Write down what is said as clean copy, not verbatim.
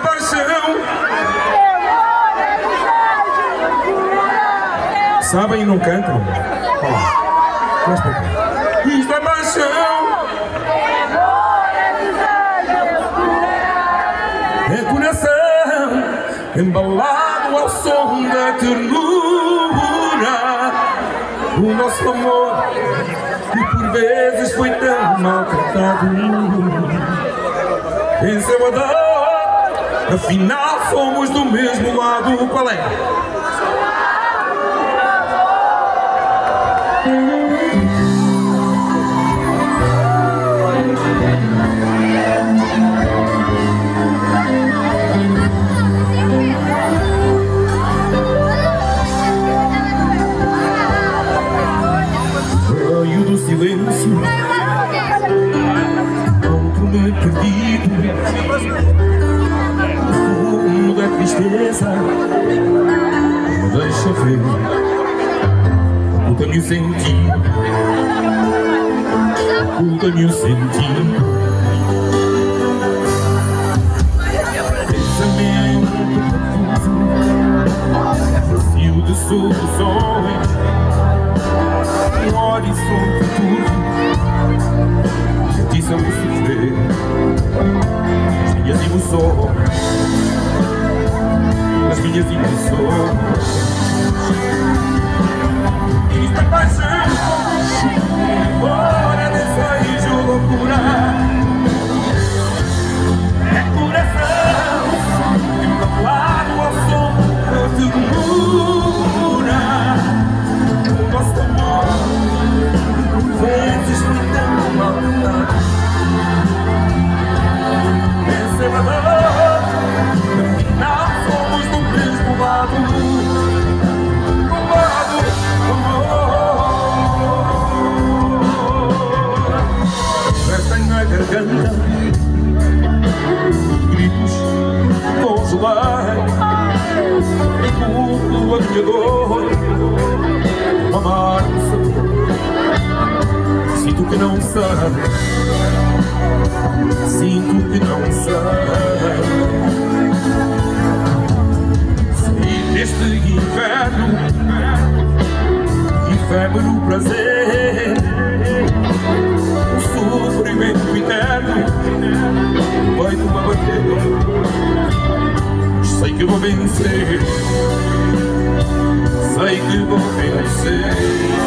paixão. Sabem e não cantam? Olha, isto é paixão. É coração embalado ao som da ternura. O nosso amor que por vezes foi tão maltratado venceu a dor, afinal fomos do mesmo lado. Qual é? Veio do silêncio, encontro-me perdido no fumo da tristeza. Me deixa ver o caminho sentido, o caminho sentido. Pensamento confuso, vazio de soluções, um horizonte turvo, petição de sofrer as minhas emoções, as minhas emoções. Isto é paixão, embora desejo loucura. É coração embalado ao som da ternura. O nosso amor vezes foi tão maltratado, venceu a dor, afinal somos do mesmo lado. Garganta, gritos congelei, engulo a minha dor, amargo sabor. Sinto que não sei, sinto que não sei. Sair deste inferno, efêmero prazer, sofrimento eterno, vai-me a bater. Sei que vou vencer, sei que vou vencer.